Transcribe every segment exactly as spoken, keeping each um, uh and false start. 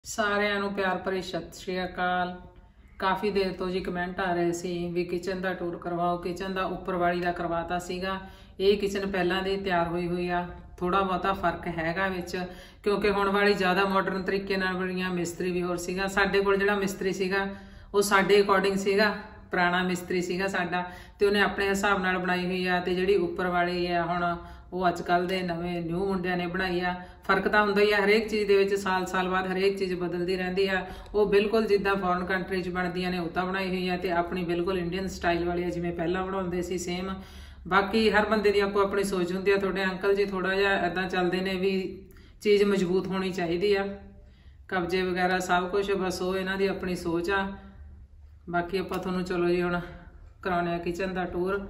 ਸਾਰਿਆਂ ਨੂੰ ਪਿਆਰ ਭਰੀ ਸਤਿ ਸ਼੍ਰੀ ਅਕਾਲ। ਕਾਫੀ ਦੇਰ ਤੋਂ ਜੀ ਕਮੈਂਟ ਆ ਰਹੇ ਸੀ ਵੀ ਕਿਚਨ ਦਾ ਟੂਰ ਕਰਵਾਓ। ਕਿਚਨ ਦਾ ਉੱਪਰ ਵਾਲੀ ਦਾ ਕਰਵਾਤਾ ਸੀਗਾ। ਇਹ ਕਿਚਨ ਪਹਿਲਾਂ ਦੀ ਤਿਆਰ ਹੋਈ ਹੋਈ ਆ। ਥੋੜਾ ਬਹੁਤਾ ਫਰਕ ਹੈਗਾ ਵਿੱਚ, ਕਿਉਂਕਿ ਹੁਣ ਵਾਲੀ ਜ਼ਿਆਦਾ ਮਾਡਰਨ ਤਰੀਕੇ ਨਾਲ ਬਣੀਆਂ। ਮਿਸਤਰੀ ਵੀ ਹੋਰ ਸੀਗਾ। ਸਾਡੇ ਕੋਲ ਜਿਹੜਾ ਮਿਸਤਰੀ ਸੀਗਾ ਉਹ ਸਾਡੇ ਅਕੋਰਡਿੰਗ ਸੀਗਾ, ਪੁਰਾਣਾ ਮਿਸਤਰੀ ਸੀਗਾ ਸਾਡਾ, ਤੇ ਉਹਨੇ ਆਪਣੇ ਹਿਸਾਬ ਨਾਲ ਬਣਾਈ ਹੋਈ ਆ। ਤੇ ਜਿਹੜੀ ਉੱਪਰ ਵਾਲੀ ਆ ਹੁਣ ਉਹ ਅੱਜ ਕੱਲ੍ਹ ਦੇ ਨਵੇਂ ਨਿਊ ਮੁੰਡਿਆਂ ਨੇ ਬਣਾਈ ਆ। ਫਰਕ ਤਾਂ ਹੁੰਦਾ ਹੀ ਆ ਹਰੇਕ ਚੀਜ਼ ਦੇ ਵਿੱਚ, ਸਾਲ ਸਾਲ ਬਾਅਦ ਹਰੇਕ ਚੀਜ਼ ਬਦਲਦੀ ਰਹਿੰਦੀ ਆ। ਉਹ ਬਿਲਕੁਲ ਜਿੱਦਾਂ ਫੋਰਨ ਕੰਟਰੀ 'ਚ ਬਣਦੀਆਂ ਨੇ ਉੱਦਾਂ ਬਣਾਈ ਹੋਈ ਆ, ਤੇ ਆਪਣੀ ਬਿਲਕੁਲ ਇੰਡੀਅਨ ਸਟਾਈਲ ਵਾਲੀ ਆ ਜਿਵੇਂ ਪਹਿਲਾਂ ਬਣਾਉਂਦੇ ਸੀ ਸੇਮ। ਬਾਕੀ ਹਰ ਬੰਦੇ ਦੀ ਆਪੋ ਆਪਣੀ ਸੋਚ ਹੁੰਦੀ ਆ। ਤੁਹਾਡੇ ਅੰਕਲ ਜੀ ਥੋੜਾ ਜਿਹਾ ਏਦਾਂ ਚੱਲਦੇ ਨੇ ਵੀ ਚੀਜ਼ ਮਜ਼ਬੂਤ ਹੋਣੀ ਚਾਹੀਦੀ ਆ, ਕਬਜੇ ਵਗੈਰਾ ਸਭ ਕੁਝ, ਬਸ ਉਹ ਇਹਨਾਂ ਦੀ ਆਪਣੀ ਸੋਚ ਆ। ਬਾਕੀ ਆਪਾਂ ਤੁਹਾਨੂੰ ਚਲੋ ਜੀ ਹੁਣ ਕਰਾਉਣੇ ਆ ਕਿਚਨ ਦਾ ਟੂਰ।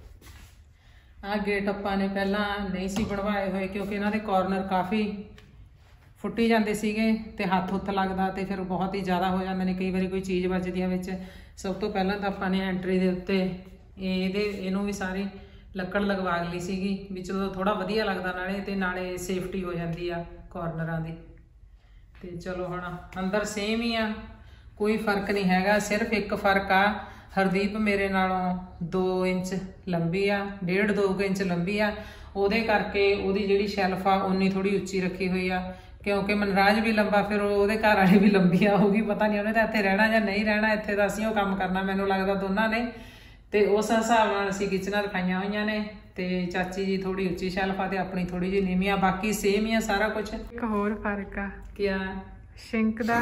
ਆ ਗੇਟ ਆਪਾਂ ਨੇ ਪਹਿਲਾਂ ਨਹੀਂ ਸੀ ਬਣਵਾਏ ਹੋਏ, ਕਿਉਂਕਿ ਇਹਨਾਂ ਦੇ ਕਾਰਨਰ ਕਾਫੀ ਫੁੱਟੀ ਜਾਂਦੇ ਸੀਗੇ ਤੇ ਹੱਥ ਹੁੱਥ ਲੱਗਦਾ ਤੇ ਫਿਰ ਬਹੁਤ ਹੀ ਜ਼ਿਆਦਾ ਹੋ ਜਾਂਦੇ ਨੇ। ਕਈ ਵਾਰੀ ਕੋਈ ਚੀਜ਼ ਵੱਜਦੀ ਆ ਵਿੱਚ। ਸਭ ਤੋਂ ਪਹਿਲਾਂ ਤਾਂ ਆਪਾਂ ਨੇ ਐਂਟਰੀ ਦੇ ਉੱਤੇ ਇਹਦੇ ਇਹਨੂੰ ਵੀ ਸਾਰੀ ਲੱਕੜ ਲਗਵਾ ਲਈ ਸੀਗੀ ਵੀ ਚਲੋ ਥੋੜਾ ਵਧੀਆ ਲੱਗਦਾ, ਨਾਲੇ ਤੇ ਨਾਲੇ ਸੇਫਟੀ ਹੋ ਜਾਂਦੀ ਆ ਕਾਰਨਰਾਂ ਦੀ। ਤੇ ਚਲੋ ਹੁਣ ਅੰਦਰ ਸੇਮ ਹੀ ਆ, ਕੋਈ ਫਰਕ ਨਹੀਂ ਹੈਗਾ। ਸਿਰਫ ਇੱਕ ਫਰਕ ਆ, ਹਰਦੀਪ ਮੇਰੇ ਨਾਲੋਂ ਦੋ ਇੰਚ ਲੰਬੀ ਆ, ਡੇਢ ਦੋ ਕੁ ਇੰਚ ਲੰਬੀ ਆ। ਉਹਦੇ ਕਰਕੇ ਉਹਦੀ ਜਿਹੜੀ ਸ਼ੈਲਫ ਆ ਉਨੀ ਥੋੜੀ ਉੱਚੀ ਰੱਖੀ ਹੋਈ ਆ, ਕਿਉਂਕਿ ਮਨਰਾਜ ਵੀ ਲੰਬਾ, ਫਿਰ ਉਹਦੇ ਘਰ ਵਾਲੀ ਵੀ ਲੰਬੀ ਆ ਹੋਊਗੀ। ਪਤਾ ਨਹੀਂ ਉਹਨੇ ਤਾਂ ਇੱਥੇ ਰਹਿਣਾ ਜਾਂ ਨਹੀਂ ਰਹਿਣਾ। ਇੱਥੇ ਤਾਂ ਅਸੀਂ ਉਹ ਕੰਮ ਕਰਨਾ ਮੈਨੂੰ ਲੱਗਦਾ ਦੋਨਾਂ ਨੇ। ਤੇ ਉਸ ਹਿਸਾਬ ਨਾਲ ਅਸੀਂ ਕਿਚਨਾਂ ਰਖਾਈਆਂ ਹੋਈਆਂ ਨੇ। ਤੇ ਚਾਚੀ ਜੀ ਥੋੜੀ ਉੱਚੀ ਸ਼ੈਲਫ ਆ ਤੇ ਆਪਣੀ ਥੋੜੀ ਜਿਹੀ ਨੀਵੀਂ ਆ। ਬਾਕੀ ਸੇਮ ਹੀ ਆ ਸਾਰਾ ਕੁਝ। ਇੱਕ ਹੋਰ ਫਰਕ ਆ ਕਿਆ? ਸ਼ਿੰਕ ਦਾ।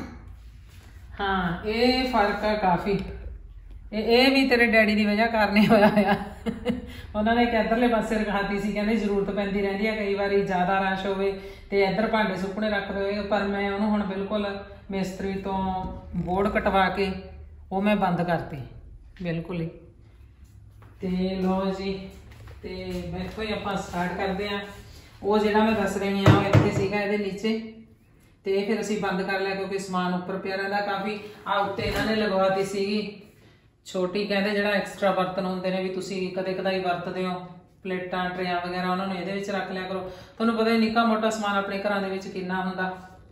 ਹਾਂ, ਇਹ ਫਰਕ ਆ ਕਾਫੀ। ਇਹ ਇਹ ਵੀ ਤੇਰੇ ਡੈਡੀ ਦੀ ਵਜ੍ਹਾ ਕਾਰਨ ਹੀ ਹੋਇਆ ਹੋਇਆ। ਉਹਨਾਂ ਨੇ ਇੱਕ ਇੱਧਰਲੇ ਪਾਸੇ ਰਖਾਤੀ ਸੀ, ਕਹਿੰਦੇ ਜ਼ਰੂਰਤ ਪੈਂਦੀ ਰਹਿੰਦੀ ਆ ਕਈ ਵਾਰੀ, ਜ਼ਿਆਦਾ ਰਸ਼ ਹੋਵੇ ਤੇ ਇੱਧਰ ਭਾਂਡੇ ਸੁੱਕਣੇ ਰੱਖਦੇ ਹੋਏ। ਪਰ ਮੈਂ ਉਹਨੂੰ ਹੁਣ ਬਿਲਕੁਲ ਮਿਸਤਰੀ ਤੋਂ ਬੋਰਡ ਕਟਵਾ ਕੇ ਉਹ ਮੈਂ ਬੰਦ ਕਰਤੀ ਬਿਲਕੁਲ ਹੀ। ਤੇ ਲੋ ਜੀ, ਤੇ ਇੱਥੋਂ ਹੀ ਆਪਾਂ ਸਟਾਰਟ ਕਰਦੇ ਹਾਂ। ਉਹ ਜਿਹੜਾ ਮੈਂ ਦੱਸ ਰਹੀ ਹਾਂ ਉਹ ਇੱਥੇ ਸੀਗਾ ਇਹਦੇ ਨੀਚੇ, ਤੇ ਫਿਰ ਅਸੀਂ ਬੰਦ ਕਰ ਲਿਆ ਕਿਉਂਕਿ ਸਮਾਨ ਉੱਪਰ ਪਿਆ ਰਹਿੰਦਾ ਕਾਫੀ। ਆ ਉੱਤੇ ਇਹਨਾਂ ਨੇ ਲਗਵਾਤੀ ਸੀਗੀ ਛੋਟੀ, ਕਹਿੰਦੇ ਜਿਹੜਾ ਐਕਸਟਰਾ ਬਰਤਨ ਹੁੰਦੇ ਨੇ ਵੀ ਤੁਸੀਂ ਕਦੇ ਕਦਾਈ ਵਰਤਦੇ ਹੋ, ਪਲੇਟਾਂ ਟਰੇਆਂ ਵਗੈਰਾ, ਉਹਨਾਂ ਨੂੰ ਇਹਦੇ ਵਿੱਚ ਰੱਖ ਲਿਆ ਕਰੋ। ਤੁਹਾਨੂੰ ਪਤਾ ਹੀ ਨਿੱਕਾ ਮੋਟਾ ਸਮਾਨ ਆਪਣੇ ਘਰਾਂ ਦੇ ਵਿੱਚ ਕਿੰਨਾ ਹੁੰਦਾ।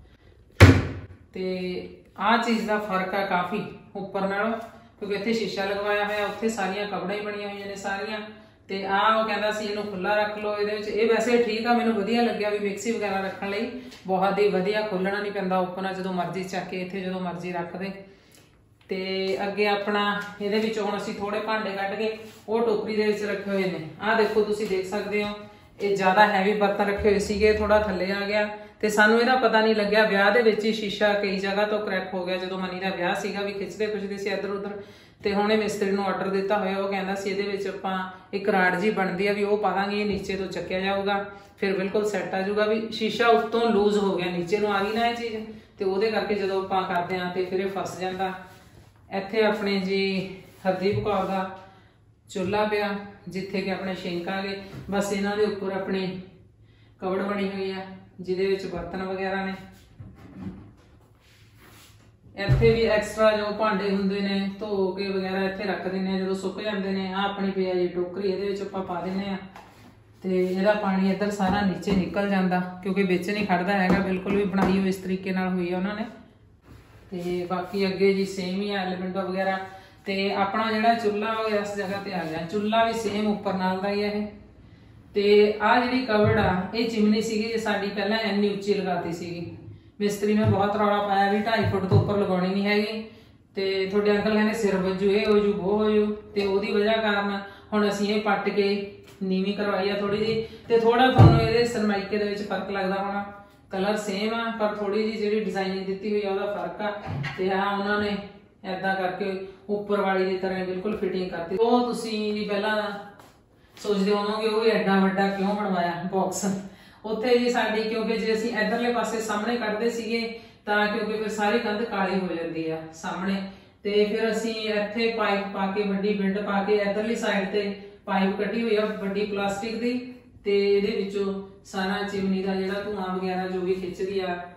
ਤੇ ਆਹ ਚੀਜ਼ ਦਾ ਫਰਕ ਆ ਕਾਫੀ ਉੱਪਰ ਨਾਲੋਂ, ਕਿਉਂਕਿ ਇੱਥੇ ਸ਼ੀਸ਼ਾ ਲਗਵਾਇਆ ਹੋਇਆ, ਉੱਥੇ ਸਾਰੀਆਂ ਕਬੜਾਂ ਹੀ ਬਣੀਆਂ ਹੋਈਆਂ ਨੇ ਸਾਰੀਆਂ। ਤੇ ਆਹ ਉਹ ਕਹਿੰਦਾ ਸੀ ਇਹਨੂੰ ਖੁੱਲਾ ਰੱਖ ਲਓ ਇਹਦੇ ਵਿੱਚ। ਇਹ ਵੈਸੇ ਠੀਕ ਆ, ਮੈਨੂੰ ਵਧੀਆ ਲੱਗਿਆ ਵੀ ਮਿਕਸੀ ਵਗੈਰਾ ਰੱਖਣ ਲਈ ਬਹੁਤ ਹੀ ਵਧੀਆ, ਖੋਲਣਾ ਨਹੀਂ ਪੈਂਦਾ, ਓਪਨ ਆ, ਜਦੋਂ ਮਰਜ਼ੀ ਚੱਕ ਕੇ ਇੱਥੇ ਜਦੋਂ ਮਰਜ਼ੀ ਰੱਖ ਦੇ। ਤੇ ਅੱਗੇ ਆਪਣਾ ਇਹਦੇ ਵਿੱਚ ਹੁਣ ਅਸੀਂ ਥੋੜੇ ਭਾਂਡੇ ਕੱਢ ਕੇ ਉਹ ਟੋਕਰੀ ਦੇ ਵਿੱਚ ਰੱਖੇ ਹੋਏ ਨੇ। ਆਹ ਦੇਖੋ, ਤੁਸੀਂ ਦੇਖ ਸਕਦੇ ਹੋ ਇਹ ਜ਼ਿਆਦਾ ਹੈਵੀ ਬਰਤਨ ਰੱਖੇ ਹੋਏ ਸੀਗੇ, ਥੋੜਾ ਥੱਲੇ ਆ ਗਿਆ ਤੇ ਸਾਨੂੰ ਇਹਦਾ ਪਤਾ ਨਹੀਂ ਲੱਗਿਆ। ਵਿਆਹ ਦੇ ਵਿੱਚ ਹੀ ਸ਼ੀਸ਼ਾ ਕਈ ਜਗ੍ਹਾ ਤੋਂ ਕਰੈਕ ਹੋ ਗਿਆ, ਜਦੋਂ ਮਨੀ ਦਾ ਵਿਆਹ ਸੀਗਾ ਵੀ ਖਿੱਚਦੇ ਖੁੱਚਦੇ ਸੀ ਇੱਧਰ ਉੱਧਰ। ਤੇ ਹੁਣ ਇਹ ਮਿਸਤਰੀ ਨੂੰ ਆਰਡਰ ਦਿੱਤਾ ਹੋਇਆ, ਉਹ ਕਹਿੰਦਾ ਸੀ ਇਹਦੇ ਵਿੱਚ ਆਪਾਂ ਇੱਕ ਰਾਡ ਜੀ ਬਣਦੀ ਆ ਵੀ ਉਹ ਪਾ ਦਾਂਗੇ, ਇਹ ਨੀਚੇ ਤੋਂ ਚੱਕਿਆ ਜਾਊਗਾ, ਫਿਰ ਬਿਲਕੁਲ ਸੈੱਟ ਆ ਜਾਊਗਾ। ਵੀ ਸ਼ੀਸ਼ਾ ਉੱਤੋਂ ਲੂਜ਼ ਹੋ ਗਿਆ, ਨੀਚੇ ਨੂੰ ਆ ਗਈ ਨਾ ਇਹ ਚੀਜ਼, ਤੇ ਉਹਦੇ ਕਰਕੇ ਜਦੋਂ ਆਪਾਂ ਕਰਦੇ ਹਾਂ ਤੇ ਫਿਰ ਇਹ ਫਸ ਜਾਂਦਾ। ਇੱਥੇ ਆਪਣੇ ਜੀ ਹਰਦੀਪ ਕੌਰ ਦਾ ਚੁੱਲ੍ਹਾ ਪਿਆ, ਜਿੱਥੇ ਕਿ ਆਪਣੇ ਸ਼ਿੰਕ ਆ ਗਏ। ਬਸ ਇਹਨਾਂ ਦੇ ਉੱਪਰ ਆਪਣੀ ਕਬੜ ਬਣੀ ਹੋਈ ਆ ਜਿਹਦੇ ਵਿੱਚ ਬਰਤਨ ਵਗੈਰਾ ਨੇ। ਇੱਥੇ ਵੀ ਐਕਸਟਰਾ ਜੋ ਭਾਂਡੇ ਹੁੰਦੇ ਨੇ ਧੋ ਕੇ ਵਗੈਰਾ ਇੱਥੇ ਰੱਖ ਦਿੰਦੇ ਆ, ਜਦੋਂ ਸੁੱਕ ਜਾਂਦੇ ਨੇ। ਆਹ ਆਪਣੀ ਪਿਆ ਜੀ ਟੋਕਰੀ, ਇਹਦੇ ਵਿੱਚ ਆਪਾਂ ਪਾ ਦਿੰਦੇ ਆ ਤੇ ਇਹਦਾ ਪਾਣੀ ਇੱਧਰ ਸਾਰਾ ਨੀਚੇ ਨਿਕਲ ਜਾਂਦਾ, ਕਿਉਂਕਿ ਵਿੱਚ ਨਹੀਂ ਖੜਦਾ ਹੈਗਾ। ਬਿਲਕੁਲ ਵੀ ਬਣਾਈ ਹੋਈ ਇਸ ਤਰੀਕੇ ਨਾਲ ਹੋਈ ਆ ਉਹਨਾਂ ਨੇ। ਤੇ ਬਾਕੀ ਅੱਗੇ ਜੀ ਸੇਮ ਹੀ ਆ ਐਲੀਮੈਂਟ ਵਗੈਰਾ। ਤੇ ਆਪਣਾ ਜਿਹੜਾ ਚੁੱਲ੍ਹਾ ਉਹ ਇਸ ਜਗ੍ਹਾ ਤੇ ਆ ਗਿਆ। ਚੁੱਲ੍ਹਾ ਵੀ ਸੇਮ ਉੱਪਰ ਨਾਲ ਦਾ ਹੀ ਆ ਇਹ। ਤੇ ਆਹ ਜਿਹੜੀ ਕਬੜ ਆ ਇਹ ਚਿਮਨੀ ਸੀਗੀ ਸਾਡੀ, ਪਹਿਲਾਂ ਇੰਨੀ ਉੱਚੀ ਲਗਾਤੀ ਸੀਗੀ। ਮਿਸਤਰੀ ਨੇ ਬਹੁਤ ਰੌਲਾ ਪਾਇਆ ਵੀ ਢਾਈ ਫੁੱਟ ਤੋਂ ਉੱਪਰ ਲਗਾਉਣੀ ਨਹੀਂ ਹੈਗੀ, ਤੇ ਤੁਹਾਡੇ ਅੰਕਲ ਕਹਿੰਦੇ ਸਿਰ ਵੱਜੂ, ਇਹ ਹੋ ਜੂ ਉਹ ਹੋ ਜੂ। ਤੇ ਉਹਦੀ ਵਜ੍ਹਾ ਕਾਰਨ ਹੁਣ ਅਸੀਂ ਇਹ ਪੱਟ ਕੇ ਨੀਵੀਂ ਕਰਵਾਈ ਆ ਥੋੜੀ ਜਿਹੀ। ਤੇ ਥੋੜਾ ਤੁਹਾਨੂੰ ਇਹਦੇ ਸਰਮਾਈਕੇ ਦੇ ਵਿੱਚ ਫਰਕ ਲੱਗਦਾ ਹੋਣਾ, ਕਲਰ ਸੇਮ ਆ ਪਰ ਥੋੜੀ ਜਿਹੀ ਜਿਹੜੀ ਡਿਜ਼ਾਈਨਿੰਗ ਦਿੱਤੀ ਹੋਈ ਆ ਉਹਦਾ ਫਰਕ ਆ। ਤੇ ਆਹ ਉਹਨਾਂ ਨੇ ਏਦਾਂ ਕਰਕੇ ਉੱਪਰ ਵਾਲੀ ਦੀ ਤਰ੍ਹਾਂ ਬਿਲਕੁਲ ਫਿਟਿੰਗ ਕਰਤੀ। ਉਹ ਤੁਸੀਂ ਪਹਿਲਾਂ ਸੋਚਦੇ ਹੋਵੋਗੇ ਉਹ ਐਡਾ ਵੱਡਾ ਕਿਉਂ ਬਣਵਾਇਆ ਬਾਕਸ ਉੱਥੇ ਜੀ ਸਾਡੀ, ਕਿਉਂਕਿ ਜੇ ਅਸੀਂ ਇਧਰਲੇ ਪਾਸੇ ਸਾਹਮਣੇ ਕੱਢਦੇ ਸੀਗੇ ਤਾਂ ਕਿਉਂਕਿ ਫਿਰ ਸਾਰੀ ਕੰਧ ਕਾਲੀ ਹੋ ਜਾਂਦੀ ਆ ਸਾਹਮਣੇ। ਤੇ ਫਿਰ ਅਸੀਂ ਇੱਥੇ ਪਾਈਪ ਪਾ ਕੇ, ਵੱਡੀ ਬਿੰਡ ਪਾ ਕੇ, ਇਧਰਲੀ ਸਾਈਡ ਤੇ ਪਾਈਪ ਕੱਢੀ ਹੋਈ ਆ ਵੱਡੀ ਪਲਾਸਟਿਕ ਦੀ, ਤੇ ਇਹਦੇ ਵਿੱਚੋਂ ਸਾਰਾ ਚਿਮਨੀ ਦਾ ਜਿਹੜਾ ਧੂਆਂ ਵਗੈਰਾ ਜੋ ਵੀ ਖਿੱਚਦੀ ਆ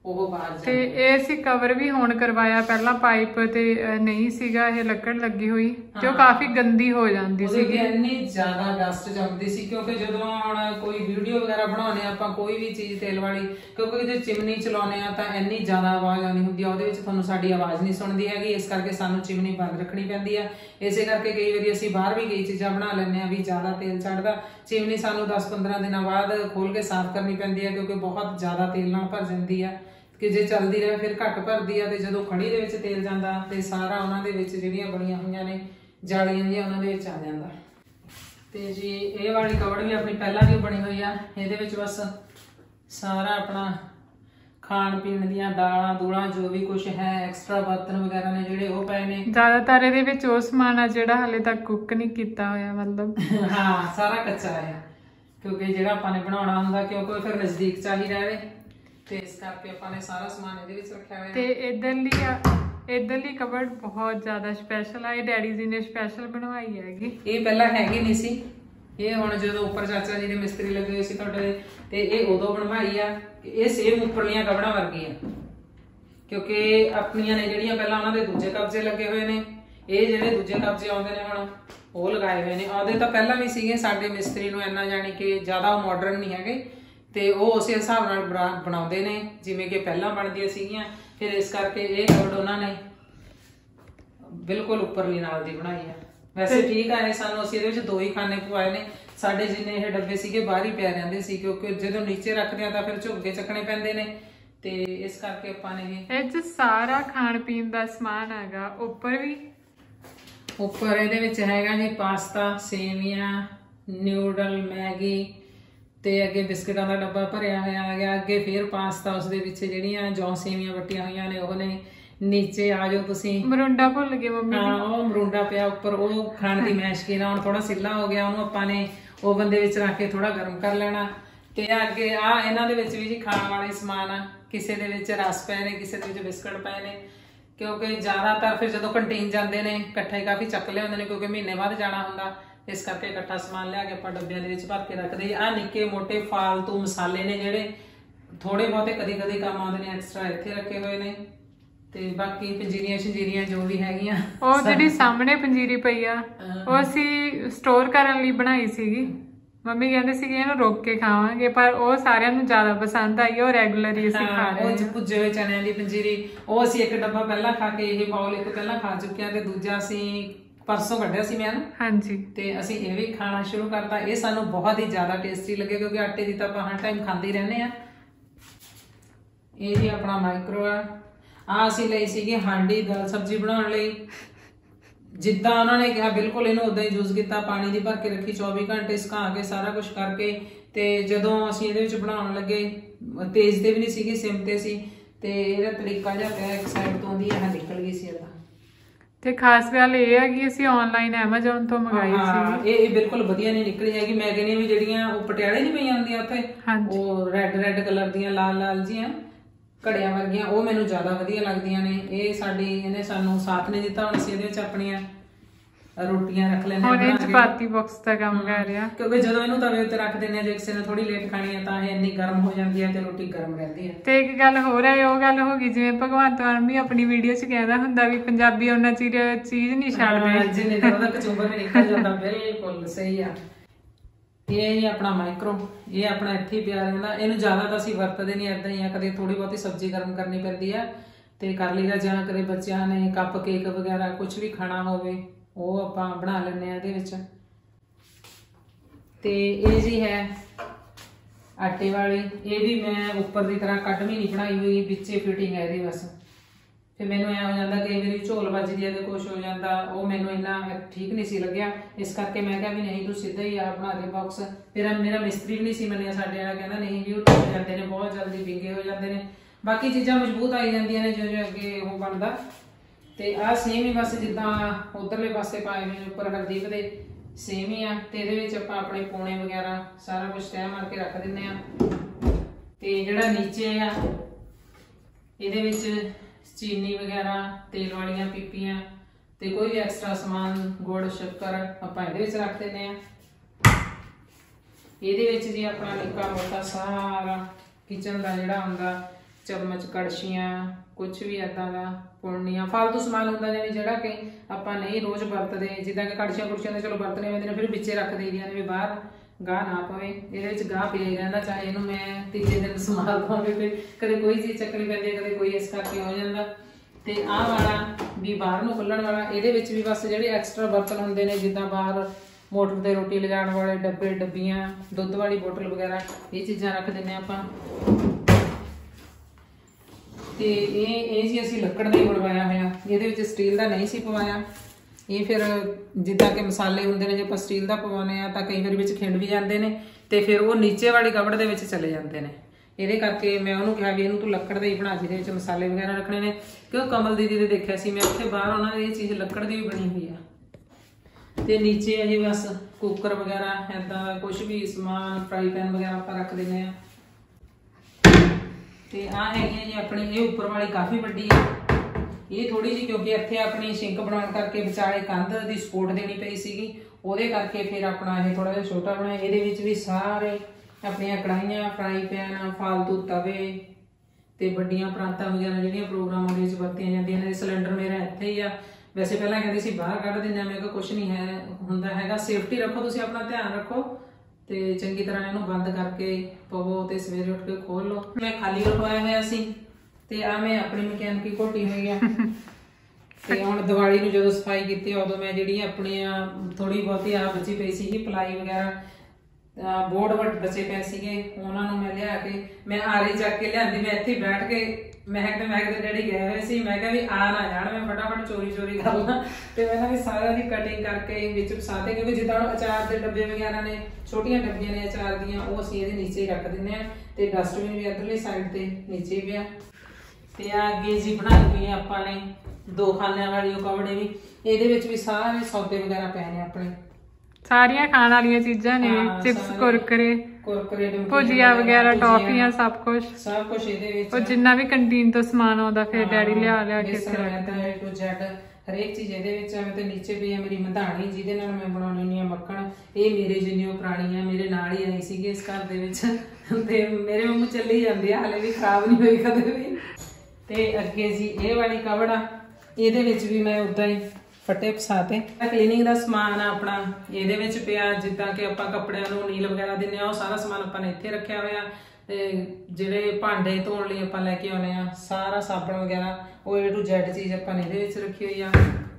ਉਹ ਬਾਹਰ ਤੇ ਜਾਂਦੀ ਇਹ ਅਸੀਂ ਕਵਰ ਵੀ ਹੁਣ ਕਰਵਾਇਆ, ਪਹਿਲਾਂ ਪਾਈਪ ਤੇ ਅਹ, ਨਹੀਂ ਸੀਗਾ ਇਹ ਲੱਕੜ ਲੱਗੀ ਹੋਈ ਜੋ ਕਾਫੀ ਗੰਦੀ ਹੋ ਜਾਂਦੀ ਸੀ। ਉਹਦੇ ਇੰਨੀ ਜ਼ਿਆਦਾ ਡਸਟ ਜੰਮਦੀ ਸੀ ਕਿਉਂਕਿ ਜਦੋਂ ਹੁਣ ਕੋਈ ਵੀਡੀਓ ਵਗੈਰਾ ਬਣਾਉਣੇ ਆਪਾਂ ਕੋਈ ਵੀ ਚੀਜ਼ ਤੇਲ ਵਾਲੀ, ਕਿਉਂਕਿ ਜੇ ਚਿਮਨੀ ਚਲਾਉਣੇ ਆ ਤਾਂ ਇੰਨੀ ਜ਼ਿਆਦਾ ਆਵਾਜ਼ ਆਉਂਦੀ ਹੁੰਦੀ ਆ, ਉਹਦੇ ਵਿੱਚ ਤੁਹਾਨੂੰ ਸਾਡੀ ਆਵਾਜ਼ ਨਹੀਂ ਸੁਣਦੀ ਹੈਗੀ, ਇਸ ਕਰਕੇ ਸਾਨੂੰ ਚਿਮਨੀ ਬੰਦ ਰੱਖਣੀ ਪੈਂਦੀ ਆ। ਇਸੇ ਕਰਕੇ ਕਈ ਵਾਰੀ ਅਸੀਂ ਬਾਹਰ ਵੀ ਕਈ ਚੀਜ਼ਾਂ ਬਣਾ ਲੈਂਦੇ ਆ ਵੀ ਜ਼ਿਆਦਾ ਤੇਲ ਚੜਦਾ, ਚਿਮਨੀ ਸਾਨੂੰ ਦਸ ਪੰਦਰਾਂ ਦਿਨਾਂ ਬਾਅਦ ਖੋਲ ਕੇ ਸਾਫ਼ ਕਰਨੀ ਪੈਂਦੀ ਆ ਕਿਉਂਕਿ ਬਹੁਤ ਜ਼ਿਆਦਾ ਤੇਲ ਨਾਲ ਭਰ ਜਾਂਦੀ ਆ ਕਿ ਜੇ ਚੱਲਦੀ ਰਹੇ ਫਿਰ ਘੱਟ ਭਰਦੀ ਆ, ਤੇ ਜਦੋਂ ਖੜੀ ਦੇ ਵਿੱਚ ਤੇਲ ਜਾਂਦਾ ਤੇ ਸਾਰਾ ਉਹਨਾਂ ਦੇ ਵਿੱਚ ਜਿਹੜੀਆਂ ਬਣੀਆਂ ਹੋਈਆਂ ਨੇ ਜਾਲੀਆਂ ਜਿਹੀਆਂ ਉਹਨਾਂ ਦੇ ਵਿੱਚ ਆ ਜਾਂਦਾ। ਤੇ ਜੀ ਇਹ ਵਾਲੀ ਕਵਰ ਵੀ ਆਪਣੀ ਪਹਿਲਾਂ ਦੀ ਬਣੀ ਹੋਈ ਆ, ਇਹਦੇ ਵਿੱਚ ਬਸ ਸਾਰਾ ਆਪਣਾ ਖਾਣ ਪੀਣ ਦੀਆਂ ਦਾਲਾਂ ਦੂਲਾਂ ਜੋ ਵੀ ਕੁਝ ਹੈ ਐਕਸਟਰਾ ਬਰਤਨ ਵਗੈਰਾ ਨੇ ਜਿਹੜੇ ਉਹ ਪਏ ਨੇ। ਜ਼ਿਆਦਾਤਰ ਇਹਦੇ ਵਿੱਚ ਉਹ ਸਮਾਨ ਆ ਜਿਹੜਾ ਹਲੇ ਤੱਕ ਕੁੱਕ ਨਹੀਂ ਕੀਤਾ ਹੋਇਆ, ਮਤਲਬ ਹਾਂ ਸਾਰਾ ਕੱਚਾ ਹੈ ਕਿਉਂਕਿ ਜਿਹੜਾ ਆਪਾਂ ਨੇ ਬਣਾਉਣਾ ਹੁੰਦਾ ਕਿਉਂਕਿ ਫਿਰ ਨਜ਼ਦੀਕ ਚਾਹੀਦਾ ਹੈ ਤੇ ਇਸ ਕਰਕੇ ਆਪਾਂ ਨੇ ਸਾਰਾ ਸਮਾਨ ਇਹਦੇ ਵਿੱਚ ਰੱਖਿਆ ਹੋਇਆ। ਤੇ ਇਧਰਲੀ ਆ ਇਧਰਲੀ ਕਬਰਡ ਬਹੁਤ ਜ਼ਿਆਦਾ ਸਪੈਸ਼ਲ ਆ, ਇਹ ਡੈਡੀ ਜੀ ਨੇ ਸਪੈਸ਼ਲ ਬਣਵਾਈ ਹੈਗੀ। ਇਹ ਪਹਿਲਾਂ ਹੈਗੀ ਨਹੀਂ ਸੀ, ਇਹ ਹੁਣ ਜਦੋਂ ਉੱਪਰ ਚਾਚਾ ਜੀ ਦੇ ਮਿਸਤਰੀ ਲੱਗੇ ਹੋਏ ਸੀ ਤੁਹਾਡੇ ਤੇ ਇਹ ਉਦੋਂ ਬਣਵਾਈ ਆ। ਇਹ ਸੇਮ ਉੱਪਰਲੀਆਂ ਕਬੜਾਂ ਵਰਗੀ ਆ ਕਿਉਂਕਿ ਆਪਣੀਆਂ ਨੇ ਜਿਹੜੀਆਂ ਪਹਿਲਾਂ ਉਹਨਾਂ ਦੇ ਦੂਜੇ ਕਬਜ਼ੇ ਲੱਗੇ ਹੋਏ ਨੇ, ਇਹ ਜਿਹੜੇ ਦੂਜੇ ਕਬਜ਼ੇ ਆਉਂਦੇ ਨੇ ਹੁਣ ਉਹ ਲਗਾਏ ਹੋਏ ਨੇ। ਆਉਂਦੇ ਤਾਂ ਪਹਿਲਾਂ ਵੀ ਸੀਗੇ, ਸਾਡੇ ਮਿਸਤਰੀ ਨੂੰ ਇੰਨਾ ਜਾਣੀ ਕਿ ਜ਼ਿਆਦਾ ਮਾਡਰਨ ਨਹੀਂ ਹੈਗੇ ਤੇ ਉਹ ਉਸੇ ਹਿਸਾਬ ਨਾਲ ਬਣਾਉਂਦੇ ਨੇ ਜਿਵੇਂ ਕਿ ਪਹਿਲਾਂ ਬਣਦੀਆਂ ਸੀਗੀਆਂ, ਫਿਰ ਇਸ ਕਰਕੇ ਇਹ ਕਬੜ ਉਹਨਾਂ ਨੇ ਬਿਲਕੁਲ ਉੱਪਰਲੀ ਨਾਲ ਦੀ ਬਣਾਈ ਆ। ਵੈਸੇ ਠੀਕ ਆ, ਸਾਨੂੰ ਅਸੀਂ ਇਹਦੇ ਵਿੱਚ ਦੋ ਹੀ ਖਾਨੇ ਪਵਾਏ ਨੇ, ਸਾਡੇ ਜਿੰਨੇ ਇਹ ਡੱਬੇ ਸੀਗੇ ਬਾਹਰ ਹੀ ਪੈ ਰਹਿੰਦੇ ਸੀ ਕਿਉਂਕਿ ਜਦੋਂ ਨੀਚੇ ਰੱਖਦੇ ਆ ਤਾਂ ਫਿਰ ਝੁੱਕ ਕੇ ਚੱਕਣੇ ਪੈਂਦੇ ਨੇ ਤੇ ਇਸ ਕਰਕੇ ਆਪਾਂ ਨੇ ਇਹ ਚ ਸਾਰਾ ਖਾਣ ਪੀਣ ਦਾ ਸਮਾਨ ਹੈਗਾ। ਉੱਪਰ ਵੀ ਉੱਪਰ ਇਹਦੇ ਵਿੱਚ ਹੈਗਾ ਜੀ ਪਾਸਤਾ, ਸੇਵੀਆਂ, ਨਿਊਡਲ, ਮੈਗੀ ਤੇ ਅੱਗੇ ਬਿਸਕਟਾਂ ਦਾ ਡੱਬਾ ਭਰਿਆ ਹੋਇਆ ਹੈਗਾ, ਅੱਗੇ ਫੇਰ ਪਾਸਤਾ, ਉਸ ਦੇ ਵਿੱਚ ਜਿਹੜੀਆਂ ਜੌਂ ਸੇਵੀਆਂ ਵੱਟੀਆਂ ਹੋਈਆਂ ਨੇ ਉਹ ਨੇ। ਨੀਚੇ ਆ ਜਾਓ ਤੁਸੀਂ, ਮਰੁੰਡਾ ਭੁੱਲ ਗਏ ਮੰਮੀ। ਹਾਂ ਉਹ ਮਰੁੰਡਾ ਪਿਆ ਉੱਪਰ, ਉਹ ਖਾਣ ਦੀ ਮੈਸ਼ਕੀਨ ਆ, ਹੁਣ ਥੋੜਾ ਸਿੱਲਾ ਹੋ ਗਿਆ, ਉਹਨੂੰ ਆਪਾਂ ਨੇ ਓਵਨ ਦੇ ਵਿੱਚ ਰੱਖ ਕੇ ਥੋੜਾ ਗਰਮ ਕਰ ਲੈਣਾ। ਤੇ ਅੱਗੇ ਆ ਇਹਨਾਂ ਦੇ ਵਿੱਚ ਵੀ ਜੀ ਖਾਣ ਵਾਲੇ ਸਮਾਨ ਆ, ਕਿਸੇ ਦੇ ਵਿੱਚ ਰਸ ਪਏ ਨੇ, ਕਿਸੇ ਦੇ ਵਿੱਚ ਬਿਸਕਟ ਪਏ ਨੇ ਕਿਉਂਕਿ ਜ਼ਿਆਦਾਤਰ ਫਿਰ ਜਦੋਂ ਕੰਟੀਨ ਜਾਂਦੇ ਨੇ ਇਕੱਠੇ ਕਾਫੀ ਚੱਕ ਲਿਆਉਂਦੇ ਨੇ ਕਿਉਂਕਿ ਮਹੀਨੇ ਬਾਅਦ ਜਾਣਾ ਹੁੰਦਾ, ਇਸ ਕਰਕੇ ਇਕੱਠਾ ਸਮਾਨ ਲਿਆ ਕੇ ਆਪਾਂ ਡੱਬਿਆਂ ਦੇ ਵਿੱਚ ਭਰ ਕੇ ਰੱਖਦੇ। ਆ ਨਿੱਕੇ ਮੋਟੇ ਫਾਲਤੂ ਮਸਾਲੇ ਨੇ ਜਿਹੜੇ ਥੋੜੇ ਬਹੁਤੇ ਕਦੀ ਕਦੀ ਕੰਮ ਆਉਂਦੇ ਨੇ, ਐਕਸਟਰਾ ਇੱਥੇ ਰੱਖੇ ਹੋਏ ਨੇ। ਤੇ ਬਾਕੀ ਪੰਜੀਰੀਆਂ ਸ਼ੰਜੀਰੀਆਂ ਜੋ ਵੀ ਹੈਗੀਆਂ, ਉਹ ਜਿਹੜੀ ਸਾਹਮਣੇ ਪੰਜੀਰੀ ਪਈ ਆ ਉਹ ਅਸੀਂ ਸਟੋਰ ਕਰਨ ਲਈ ਬਣਾਈ ਸੀਗੀ। ਮੰਮੀ ਕਹਿੰਦੇ ਸੀਗੇ ਇਹਨੂੰ ਰੋਕ ਕੇ ਖਾਵਾਂਗੇ, ਪਰ ਉਹ ਸਾਰਿਆਂ ਨੂੰ ਜ਼ਿਆਦਾ ਪਸੰਦ ਆਈ, ਉਹ ਰੈਗੂਲਰ ਹੀ ਅਸੀਂ ਖਾ ਰਹੇ ਹਾਂ। ਭੁੱਜੇ ਹੋਏ ਚਨਿਆਂ ਦੀ ਪੰਜੀਰੀ, ਉਹ ਅਸੀਂ ਇੱਕ ਡੱਬਾ ਪਹਿਲਾਂ ਖਾ ਕੇ, ਇਹ ਬਾਉਲ ਇੱਕ ਪਹਿਲਾਂ ਖਾ ਚੁੱਕੇ ਆ ਤੇ ਦੂਜਾ ਅਸੀਂ ਪਰਸੋਂ ਕੱਢਿਆ ਸੀ ਮੈਂ, ਹਾਂਜੀ, ਤੇ ਅਸੀਂ ਇਹ ਵੀ ਖਾਣਾ ਸ਼ੁਰੂ ਕਰਤਾ। ਇਹ ਸਾਨੂੰ ਬਹੁਤ ਹੀ ਜ਼ਿਆਦਾ ਟੇਸਟੀ ਲੱਗੇ ਕਿਉਂਕਿ ਆਟੇ ਦੀ ਤਾਂ ਆਪਾਂ ਹਰ ਟਾਈਮ ਖਾਂਦੇ ਰਹਿੰਦੇ ਆ। ਇਹ ਜੀ ਆਪਣਾ ਮਾਈਕਰੋ ਆ। ਆ ਅਸੀਂ ਲਈ ਸੀਗੀ ਹਾਂਡੀ ਦਾਲ ਸਬਜ਼ੀ ਬਣਾਉਣ ਲਈ, ਜਿੱਦਾਂ ਉਹਨਾਂ ਨੇ ਕਿਹਾ ਬਿਲਕੁਲ ਇਹਨੂੰ ਉਦਾਂ ਹੀ ਯੂਜ਼ ਕੀਤਾ, ਪਾਣੀ ਦੀ ਭਰ ਕੇ ਰੱਖੀ ਚੌਵੀ ਘੰਟੇ ਸੁਕਾ ਕੇ ਸਾਰਾ ਕੁਝ ਕਰਕੇ। ਤੇ ਜਦੋਂ ਅਸੀਂ ਇਹਦੇ ਵਿੱਚ ਬਣਾਉਣ ਲੱਗੇ, ਤੇਜ਼ ਤੇ ਵੀ ਨਹੀਂ ਸੀਗੀ, ਸਿਮ ਤੇ ਸੀ, ਤੇ ਇਹਦਾ ਤਰੀਕਾ ਜਿਹਾ ਪਿਆ ਇੱਕ ਸਾਈਡ ਤੋਂ ਦੀ ਇਹ ਨਿਕਲ ਗਈ ਸੀ ਇਹਦਾ। ਤੇ ਖਾਸ ਗੱਲ ਇਹ ਹੈ ਕਿ ਅਸੀਂ ਆਨਲਾਈਨ ਐਮਾਜ਼ਨ ਤੋਂ ਮੰਗਾਈ ਸੀ, ਇਹ ਬਿਲਕੁਲ ਵਧੀਆ ਨਹੀਂ ਨਿਕਲੀ ਹੈਗੀ। ਮੈਂ ਕਹਿੰਦੀ ਵੀ ਜਿਹੜੀਆਂ ਉਹ ਪਟਿਆਲੇ ਨਹੀਂ ਪਈਆਂ ਹੁੰਦੀਆਂ ਉੱਥੇ, ਉਹ ਰੈੱਡ ਰੈੱਡ ਕਲਰ ਦੀਆਂ ਲਾਲ ਲਾਲ ਜੀਆਂ ਘੜਿਆਂ ਵਰਗੀਆਂ, ਉਹ ਮੈਨੂੰ ਜ਼ਿਆਦਾ ਵਧੀਆ ਲੱਗਦੀਆਂ ਨੇ। ਇਹ ਸਾਡੀ ਇਹਨੇ ਸਾਨੂੰ ਸਾਥ ਨਹੀਂ ਦਿੱਤਾ, ਹੁਣ ਅਸੀਂ ਇਹਦੇ ਵਿੱਚ ਆਪਣੀਆਂ ਰੋਟੀਆਂ ਰੱਖ ਲੈਂਦੇ ਹਾਂ, ਇਹ ਚਪਾਤੀ ਬਾਕਸ ਦਾ ਕੰਮ ਕਰ ਰਿਹਾ ਕਿਉਂਕਿ ਜਦੋਂ ਇਹਨੂੰ ਤਵੇ ਉੱਤੇ ਰੱਖ ਦਿੰਦੇ ਆ, ਜੇ ਕਿਸੇ ਨੇ ਥੋੜੀ ਲੇਟ ਖਾਣੀ ਹੈ ਤਾਂ ਇਹ ਇੰਨੀ ਗਰਮ ਹੋ ਜਾਂਦੀ ਹੈ ਤੇ ਰੋਟੀ ਗਰਮ ਰਹਿੰਦੀ ਹੈ। ਤੇ ਇੱਕ ਗੱਲ ਹੋਰ ਹੈ, ਉਹ ਗੱਲ ਹੋ ਗਈ ਜਿਵੇਂ ਭਗਵੰਤ ਮਾਨ ਵੀ ਆਪਣੀ ਵੀਡੀਓ 'ਚ ਕਹਿੰਦਾ ਹੁੰਦਾ ਵੀ ਪੰਜਾਬੀ ਉਹਨਾਂ ਚੀਜ਼ ਚੀਜ਼ ਨਹੀਂ ਛੱਡਦੇ, ਜਿੰਨੇ ਦਿਨ ਉਹਦਾ ਕਚੂੰਬਰ ਵੀ ਨਿਕਲ ਜਾਂਦਾ। ਬਿਲਕੁਲ ਸਹੀ ਆ। ਇਹ ਹੀ ਆਪਣਾ ਮਾਈਕਰੋ, ਇਹ ਆਪਣਾ ਇੱਥੇ ਹੀ ਪਿਆ ਰਹਿੰਦਾ। ਇਹਨੂੰ ਜ਼ਿਆਦਾ ਤਾਂ ਅਸੀਂ ਵਰਤਦੇ ਨਹੀਂ, ਏਦਾਂ ਹੀ ਆ, ਕਦੇ ਥੋੜੀ ਬਹੁਤੀ ਸਬਜ਼ੀ ਗਰਮ ਕਰਨੀ ਪੈਂਦੀ ਆ ਤੇ ਕਰ ਲਈਦਾ, ਜਾਂ ਕਦੇ ਬੱਚਿਆਂ ਨੇ ਕੱਪ ਕੇਕ ਵਗੈਰਾ ਕੁਝ ਵੀ ਖਾਣਾ ਹੋਵੇ ਉਹ ਆਪਾਂ ਬਣਾ ਲੈਂਦੇ ਆ ਇਹਦੇ ਵਿੱਚ। ਤੇ ਇਹ ਜੀ ਹੈ ਆਟੇ ਵਾਲੀ, ਇਹ ਵੀ ਮੈਂ ਉੱਪਰ ਦੀ ਤਰ੍ਹਾਂ ਕੱਟ ਵੀ ਨਹੀਂ ਬਣਾਈ ਹੋਈ, ਵਿੱਚੇ ਫਿਟਿੰਗ ਹੈ ਇਹਦੀ ਬਸ। ਫਿਰ ਮੈਨੂੰ ਐ ਹੋ ਜਾਂਦਾ ਕਈ ਵਾਰੀ ਝੋਲ ਵੱਜਦੀ ਹੈ ਤੇ ਕੁਛ ਹੋ ਜਾਂਦਾ, ਉਹ ਮੈਨੂੰ ਇੰਨਾ ਠੀਕ ਨਹੀਂ ਸੀ ਲੱਗਿਆ, ਇਸ ਕਰਕੇ ਮੈਂ ਕਿਹਾ ਵੀ ਨਹੀਂ ਤੂੰ ਸਿੱਧਾ ਹੀ ਆ ਬਣਾ ਦੇ ਬਾਕਸ। ਫਿਰ ਮੇਰਾ ਮਿਸਤਰੀ ਵੀ ਨਹੀਂ ਸੀ ਮੰਨਿਆ ਸਾਡੇ ਵਾਲਾ, ਕਹਿੰਦਾ ਨਹੀਂ ਵੀ ਉਹ ਟੁੱਟ ਜਾਂਦੇ ਨੇ, ਬਹੁਤ ਜਲਦੀ ਵਿੰਗੇ ਹੋ ਜਾਂਦੇ ਨੇ, ਬਾਕੀ ਚੀਜ਼ਾਂ ਮਜ਼ਬੂਤ ਆਈ ਜਾਂਦੀਆਂ ਨੇ ਜੋ ਜੋ ਅੱਗੇ ਉਹ ਬਣਦਾ। ਤੇ ਆਹ ਸੇਮ ਹੀ ਬਸ ਜਿੱਦਾਂ ਉਧਰਲੇ ਪਾਸੇ ਪਾਏ ਹੋਏ ਨੇ ਉੱਪਰ ਹਰਦੀਪ ਦੇ, ਸੇਮ ਹੀ ਆ। ਤੇ ਇਹਦੇ ਵਿੱਚ ਆਪਾਂ ਆਪਣੇ ਪੌਣੇ ਵਗੈਰਾ ਸਾਰਾ ਕੁਝ ਤੈਅ ਮਾਰ ਕੇ ਰੱਖ ਦਿੰਦੇ ਆ। ਤੇ ਜਿਹੜਾ ਨੀਚੇ ਆ ਇਹਦੇ ਵਿੱਚ ਚੀਨੀ ਵਗੈਰਾ, ਤੇਲ ਵਾਲੀਆਂ ਪੀਪੀਆਂ ਤੇ ਕੋਈ ਵੀ ਐਕਸਟਰਾ ਸਮਾਨ, ਗੁੜ ਸ਼ੱਕਰ ਆਪਾਂ ਇਹਦੇ ਵਿੱਚ ਰੱਖ ਦਿੰਦੇ ਆ। ਇਹਦੇ ਵਿੱਚ ਜੀ ਆਪਣਾ ਨਿੱਕਾ ਮੋਟਾ ਸਾਰਾ ਕਿਚਨ ਦਾ ਜਿਹੜਾ ਹੁੰਦਾ चम्मच कड़छियाँ कुछ भी इदां दा पुड़नियाँ फालतू समान हुंदा जानी जिहड़ा कि आपां नहीं रोज़ वरतदे जिद्दां कि कड़छियाँ कुड़छियां तो चलो वरतने पैंदियां फिर विचे रख दईदियां ने भी बाहर गाह ना पवे इहदे विच गाह पिया ही रहिंदा चाहे इहनूं मैं तीजे दिन संभाल दवां फिर कदे कोई चीज़ चकनी पैंदी है कदे कोई इस करके हो जांदा ते आह वाला भी बाहर नूं खुल्लण वाला इहदे विच भी बस जिहड़े एक्सट्रा बर्तन हुंदे ने जिद्दां बाहर मोटर ते रोटी ले जाण वाले डब्बे डब्बियां दुੱਧ वाली बोतल वगैरह ये चीज़ां रख दिंदे आपां ਤੇ ਇਹ ਇਹ ਜੀ ਅਸੀਂ ਲੱਕੜ ਦਾ ਹੀ ਬਣਵਾਇਆ ਹੋਇਆ ਇਹਦੇ ਵਿੱਚ ਸਟੀਲ ਦਾ ਨਹੀਂ ਸੀ ਪਵਾਇਆ ਇਹ ਫਿਰ ਜਿੱਦਾਂ ਕਿ ਮਸਾਲੇ ਹੁੰਦੇ ਨੇ ਜੇ ਆਪਾਂ ਸਟੀਲ ਦਾ ਪਵਾਉਨੇ ਆ ਤਾਂ ਕਈ ਵਾਰੀ ਵਿੱਚ ਖਿੰਡ ਵੀ ਜਾਂਦੇ ਨੇ ਤੇ ਫਿਰ ਉਹ ਨੀਚੇ ਵਾਲੀ ਕਬੜ ਦੇ ਵਿੱਚ ਚਲੇ ਜਾਂਦੇ ਨੇ ਇਹਦੇ ਕਰਕੇ ਮੈਂ ਉਹਨੂੰ ਕਿਹਾ ਵੀ ਇਹਨੂੰ ਤੂੰ ਲੱਕੜ ਦਾ ਹੀ ਬਣਾ ਜਿਹਦੇ ਵਿੱਚ ਮਸਾਲੇ ਵਗੈਰਾ ਰੱਖਣੇ ਨੇ ਕਿਉਂ ਕਮਲ ਦੀਦੀ ਦੇ ਦੇਖਿਆ ਸੀ ਮੈਂ ਉੱਥੇ ਬਾਹਰ ਉਹਨਾਂ ਦੀ ਇਹ ਚੀਜ਼ ਲੱਕੜ ਦੀ ਵੀ ਬਣੀ ਹੋਈ ਆ ਤੇ ਨੀਚੇ ਇਹ ਬਸ ਕੁੱਕਰ ਵਗੈਰਾ ਐਦਾਂ ਕੁਝ ਵੀ ਸਮਾਨ ਫਰਾਈ ਪੈਨ ਵਗੈਰਾ ਆਪਾਂ ਰੱਖ ਦਿੰਦੇ ਆ ਤੇ ਆ ਹੈਗੀ ਜੀ ਆਪਣੀ ਇਹ ਉੱਪਰ ਵਾਲੀ ਕਾਫੀ ਵੱਡੀ ਹੈ ਇਹ ਥੋੜੀ ਜਿਹੀ ਕਿਉਂਕਿ ਇੱਥੇ ਆਪਣੀ ਸਿੰਕ ਬਣਾਉਣ ਕਰਕੇ ਵਿਚਾਲੇ ਕੰਧ ਦੀ ਸਪੋਰਟ ਦੇਣੀ ਪਈ ਸੀਗੀ ਉਹਦੇ ਕਰਕੇ ਫਿਰ ਆਪਣਾ ਇਹ ਥੋੜਾ ਜਿਹਾ ਛੋਟਾ ਬਣਾਇਆ ਇਹਦੇ ਵਿੱਚ ਵੀ ਸਾਰੇ ਆਪਣੀਆਂ ਕੜਾਹੀਆਂ ਫਰਾਈ ਪੈਨ ਫਾਲਤੂ ਤਵੇ ਤੇ ਵੱਡੀਆਂ ਪਰਾਤਾਂ ਵਗੈਰਾ ਜਿਹੜੀਆਂ ਪ੍ਰੋਗਰਾਮਾਂ ਦੇ ਵਿੱਚ ਵਰਤੀਆਂ ਜਾਂਦੀਆਂ ਨੇ ਸਿਲੰਡਰ ਮੇਰਾ ਇੱਥੇ ਹੀ ਆ ਵੈਸੇ ਪਹਿਲਾਂ ਕਹਿੰਦੇ ਸੀ ਬਾਹਰ ਕੱਢ ਦਿੰਦੇ ਆ ਮੈਂ ਕਿਹਾ ਕੁਝ ਨਹੀਂ ਹੈ ਹੁੰਦਾ ਹੈਗਾ ਸੇਫਟੀ ਰੱਖੋ ਤੁਸੀਂ ਆਪਣਾ ਧਿਆਨ ਰੱਖੋ ਤੇ ਚੰਗੀ ਤਰ੍ਹਾਂ ਇਹਨੂੰ ਬੰਦ ਕਰਕੇ ਪਵੋ ਤੇ ਸਵੇਰੇ ਉੱਠ ਕੇ ਖੋਲ ਲਓ ਮੈਂ ਖਾਲੀ ਰਖਵਾਇਆ ਹੋਇਆ ਸੀ ਤੇ ਆ ਮੈਂ ਆਪਣੀ ਮਕੈਨਿਕੀ ਘੋਟੀ ਹੋਈ ਆ ਤੇ ਹੁਣ ਦੀਵਾਲੀ ਨੂੰ ਜਦੋਂ ਸਫਾਈ ਕੀਤੀ ਉਦੋਂ ਮੈਂ ਜਿਹੜੀ ਆਪਣੀ ਥੋੜੀ ਬਹੁਤੀ ਆ ਬਚੀ ਪਈ ਸੀਗੀ ਪਲਾਈ ਵਗੈਰਾ ਬੋਰਡ ਵਟ ਬਚੇ ਪਏ ਸੀਗੇ ਉਹਨਾਂ ਨੂੰ ਮੈਂ ਲਿਆ ਕੇ ਮੈਂ ਆਰੀ ਚੱਕ ਕੇ ਲਿਆਂਦੀ ਮੈਂ ਇੱਥੇ ਬੈਠ ਕੇ ਮਹਿਕ ਤੇ ਮਹਿਕ ਦੇ ਡੈਡੀ ਗਏ ਹੋਏ ਸੀ ਮੈਂ ਕਿਹਾ ਵੀ ਆ ਨਾ ਜਾਣ ਮੈਂ ਫਟਾਫਟ ਚੋਰੀ ਚੋਰੀ ਕਰ ਲਾਂ ਤੇ ਮੈਂ ਨਾ ਵੀ ਸਾਰਿਆਂ ਦੀ ਕਟਿੰਗ ਕਰਕੇ ਵਿੱਚ ਫਸਾਤੇ ਕਿਉਂਕਿ ਜਿੱਦਾਂ ਅਚਾਰ ਦੇ ਡੱਬੇ ਵਗੈਰਾ ਨੇ ਛੋਟੀਆਂ ਡੱਬੀਆਂ ਨੇ ਅਚਾਰ ਦੀਆਂ ਉਹ ਅਸੀਂ ਇਹਦੇ ਨੀਚੇ ਹੀ ਰੱਖ ਦਿੰਦੇ ਆ ਤੇ ਡਸਟਬਿਨ ਵੀ ਇੱਧਰਲੀ ਸਾਈਡ ਤੇ ਨੀਚੇ ਪਿਆ ਤੇ ਆ ਅੱਗੇ ਜੀ ਬਣਾਈ ਹੋਈ ਆਪਾਂ ਨੇ ਦੋ ਖਾਨਿਆਂ ਵਾਲੀ ਉਹ ਕਵੜੇ ਵੀ ਇਹਦੇ ਵਿੱਚ ਵੀ ਸਾਰੇ ਸੌਦੇ ਵਗੈਰਾ ਪਏ ਨੇ ਆਪਣੇ ਸਾਰੀਆਂ ਖਾਣ ਵਾਲੀਆਂ ਚੀਜ਼ਾਂ ਨੇ ਚਿਪਸ ਕੁਰਕਰੇ ਕੁਰਕਰੇ ਭੁਜੀਆ ਵਗੈਰਾ ਟੌਫੀਆਂ ਸਭ ਕੁਝ ਸਭ ਕੁਝ ਇਹਦੇ ਵਿੱਚ ਉਹ ਜਿੰਨਾ ਵੀ ਕੰਟੀਨ ਤੋਂ ਸਮਾਨ ਆਉਂਦਾ ਫਿਰ ਡੈਡੀ ਲਿਆ ਲਿਆ ਕੇ ਇੱਥੇ ਰੱਖਦਾ ਹੈ ਟੂ ਜ਼ੈਡ ਹਰੇਕ ਚੀਜ਼ ਇਹਦੇ ਵਿੱਚ ਹੈ ਤੇ ਨੀਚੇ ਵੀ ਹੈ ਮੇਰੀ ਮਧਾਣੀ ਜਿਹਦੇ ਨਾਲ ਮੈਂ ਬਣਾਉਣੀ ਹੁੰਦੀ ਆ ਮੱਖਣ ਇਹ ਮੇਰੇ ਜਿੰਨੀ ਪੁਰਾਣੀ ਆ ਮੇਰੇ ਨਾਲ ਹੀ ਆਈ ਸੀਗੀ ਇਸ ਘਰ ਦੇ ਵਿੱਚ ਤੇ ਮੇਰੇ ਮੂੰਹ ਚੱਲੀ ਜਾਂਦੀ ਆ ਹਲੇ ਵੀ ਖਰਾਬ ਨਹੀਂ ਹੋਈ ਕਦੇ ਵੀ ਤੇ ਅੱਗੇ ਜੀ ਇਹ ਵਾਲੀ ਕਵੜਾ ਇਹਦੇ ਵਿੱਚ ਵੀ ਮੈਂ ਉਦਾਂ ਹੀ ਫੱਟੇ ਫਸਾਤੇ ਕਲੀਨਿੰਗ ਦਾ ਸਮਾਨ ਆ ਆਪਣਾ ਇਹਦੇ ਵਿੱਚ ਪਿਆ ਜਿੱਦਾਂ ਕਿ ਆਪਾਂ ਕੱਪੜਿਆਂ ਨੂੰ ਨੀਲ ਵਗੈਰਾ ਦਿੰਦੇ ਆ ਉਹ ਸਾਰਾ ਸਮਾਨ ਆਪਾਂ ਨੇ ਇੱਥੇ ਰੱਖਿਆ ਹੋਇਆ ਤੇ ਜਿਹੜੇ ਭਾਂਡੇ ਧੋਣ ਲਈ ਆਪਾਂ ਲੈ ਕੇ ਆਉਨੇ ਆ ਸਾਰਾ ਸਾਬਣ ਵਗੈਰਾ ਉਹ ਏ ਟੂ ਜ਼ੈਡ ਚੀਜ਼ ਆਪਾਂ ਨੇ ਇਹਦੇ ਵਿੱਚ ਰੱਖੀ ਹੋਈ ਆ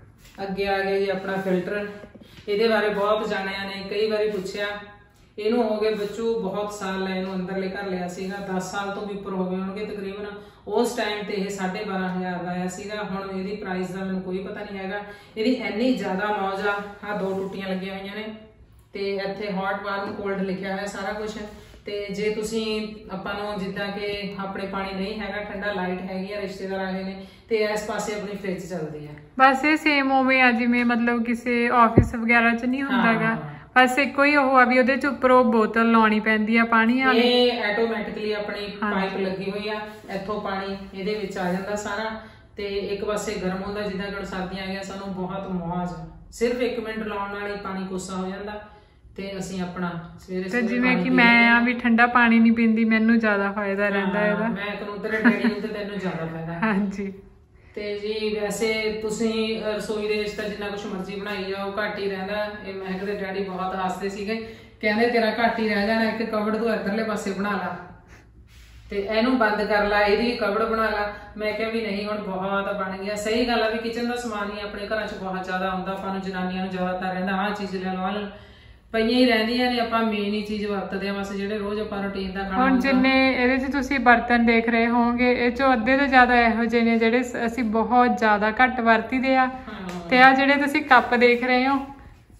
ਅੱਗੇ ਆ ਗਿਆ ਜੀ ਆਪਣਾ ਫਿਲਟਰ ਇਹਦੇ ਬਾਰੇ ਬਹੁਤ ਜਾਣਿਆ ਨੇ ਕਈ ਵਾਰੀ ਪੁੱਛਿਆ ਇਹਨੂੰ ਹੋ ਗਏ ਬੱਚੂ ਬਹੁਤ ਸਾਲ ਲੈ ਇਹਨੂੰ ਅੰਦਰਲੇ ਘਰ ਲਿਆ ਸੀਗਾ ਦਸ ਸਾਲ ਤੋਂ ਵੀ ਉੱਪਰ ਹੋ ਗਏ ਹੋਣਗੇ ਤਕਰੀਬਨ ਉਸ ਟਾਈਮ ਤੇ ਇਹ ਸਾਢੇ ਬਾਰਾਂ ਹਜ਼ਾਰ ਦਾ ਆਇਆ ਸੀਗਾ ਹੁਣ ਇਹਦੀ ਪ੍ਰਾਈਸ ਦਾ ਮੈਨੂੰ ਕੋਈ ਪਤਾ ਨਹੀਂ ਹੈਗਾ ਇਹਦੀ ਇੰਨੀ ਜ਼ਿਆਦਾ ਮੌਜ ਆ ਆਹ ਦੋ ਟੁੱਟੀਆਂ ਲੱਗੀਆਂ ਹੋਈਆਂ ਨੇ ਤੇ ਇੱਥੇ ਹੌਟ ਵਾਰਮ ਕੋਲਡ ਲਿਖਿਆ ਹੋਇਆ ਸਾਰਾ ਕੁਝ ਤੇ ਜੇ ਤੁਸੀਂ ਆਪਾਂ ਨੂੰ ਜਿੱਦਾਂ ਕਿ ਆਪਣੇ ਪਾਣੀ ਨਹੀਂ ਹੈਗਾ ਠੰਡਾ ਲਾਈਟ ਹੈਗੀ ਆ ਰਿਸ਼ਤੇਦਾਰ ਆਏ ਨੇ ਤੇ ਇਸ ਪਾਸੇ ਆਪਣੀ ਫ੍ਰਿਜ ਚੱਲਦੀ ਆ ਬਸ ਇਹ ਸੇਮ ਉਵੇਂ ਆ ਜਿਵੇਂ ਮਤਲਬ ਕਿਸੇ ਆਫਿਸ ਵਗੈਰਾ 'ਚ ਨਹੀਂ ਹੁੰਦਾਗਾ ਬਸ ਇੱਕੋ ਹੀ ਉਹ ਆ ਵੀ ਉਹਦੇ 'ਚ ਉੱਪਰੋਂ ਬੋਤਲ ਲਾਉਣੀ ਪੈਂਦੀ ਆ ਪਾਣੀ ਵਾਲੀ ਇਹ ਆਟੋਮੈਟਿਕਲੀ ਆਪਣੀ ਪਾਈਪ ਲੱਗੀ ਹੋਈ ਆ ਇੱਥੋਂ ਪਾਣੀ ਇਹਦੇ ਵਿੱਚ ਆ ਜਾਂਦਾ ਸਾਰਾ ਤੇ ਇੱਕ ਪਾਸੇ ਗਰਮ ਹੁੰਦਾ ਜਿੱਦਾਂ ਕਿ ਸਰਦੀਆਂ ਆ ਗਿਆ ਸਾਨੂੰ ਬਹੁਤ ਮੌਜ ਸਿਰਫ ਇੱਕ ਮਿੰਟ ਲਾਉਣ ਨਾਲ ਹੀ ਪਾਣੀ ਕੋਸਾ ਹੋ ਜਾਂਦਾ ਤੇ ਅਸੀਂ ਆਪਣਾ ਸਵੇਰੇ ਸਵੇਰੇ ਜਿਵੇਂ ਕਿ ਮੈਂ ਆ ਵੀ ਠੰਡਾ ਪਾਣੀ ਨਹੀਂ ਪੀਂਦੀ ਮੈਨੂੰ ਜ਼ਿਆਦਾ ਫਾਇਦਾ ਰਹਿੰਦਾ ਇਹਦਾ ਮੈਂ ਤੁਹਾਨੂੰ ਤੇਰੇ ਡੈਡੀ ਨੂੰ ਤੇ ਤੈਨੂੰ ਜ਼ਿਆਦਾ ਫਾਇਦਾ ਹਾਂਜੀ ਤੇ ਜੀ ਵੈਸੇ ਤੁਸੀਂ ਰਸੋਈ ਦੇ ਵਿੱਚ ਤਾਂ ਜਿੰਨਾ ਕੁਛ ਮਰਜ਼ੀ ਬਣਾਈ ਜਾਓ ਘੱਟ ਹੀ ਰਹਿੰਦਾ ਇਹ ਮਹਿਕ ਦੇ ਡੈਡੀ ਬਹੁਤ ਹੱਸਦੇ ਸੀਗੇ ਕਹਿੰਦੇ ਤੇਰਾ ਘੱਟ ਹੀ ਰਹਿ ਜਾਣਾ ਇੱਕ ਕਬੜ ਤੂੰ ਇੱਧਰਲੇ ਪਾਸੇ ਬਣਾ ਲਾ ਤੇ ਇਹਨੂੰ ਬੰਦ ਕਰ ਲਾ ਇਹਦੀ ਕਬੜ ਬਣਾ ਲਾ ਮੈਂ ਕਿਹਾ ਵੀ ਨਹੀਂ ਹੁਣ ਬਹੁਤ ਬਣ ਗਿਆ ਸਹੀ ਗੱਲ ਆ ਵੀ ਕਿਚਨ ਦਾ ਸਮਾਨ ਹੀ ਆਪਣੇ ਘਰਾਂ 'ਚ ਬਹੁਤ ਜ਼ਿਆਦਾ ਹੁੰਦਾ ਆਪਾਂ ਨੂੰ ਜਨਾਨੀਆਂ ਨੂੰ ਜ਼ਿਆਦਾਤਰ ਰਹਿੰਦਾ ਆਹ ਚੀਜ਼ ਲੈ ਲਓ ਆਹ ਪਈਆਂ ਹੀ ਰਹਿੰਦੀਆਂ ਨੇ ਆਪਾਂ ਮੇਨ ਹੀ ਚੀਜ਼ ਵਰਤਦੇ ਆ ਬਸ ਜਿਹੜੇ ਰੋਜ਼ ਆਪਾਂ ਰੂਟੀਨ ਦਾ ਖਾਣਾ ਹੁਣ ਜਿੰਨੇ ਇਹਦੇ 'ਚ ਤੁਸੀਂ ਬਰਤਨ ਦੇਖ ਰਹੇ ਹੋਵੋਗੇ ਇਹ 'ਚੋਂ ਅੱਧੇ ਤੋਂ ਜ਼ਿਆਦਾ ਇਹੋ ਜਿਹੇ ਨੇ ਜਿਹੜੇ ਅਸੀਂ ਬਹੁਤ ਜ਼ਿਆਦਾ ਘੱਟ ਵਰਤੀਦੇ ਆ ਤੇ ਆ ਜਿਹੜੇ ਤੁਸੀਂ ਕੱਪ ਦੇਖ ਰਹੇ ਹੋ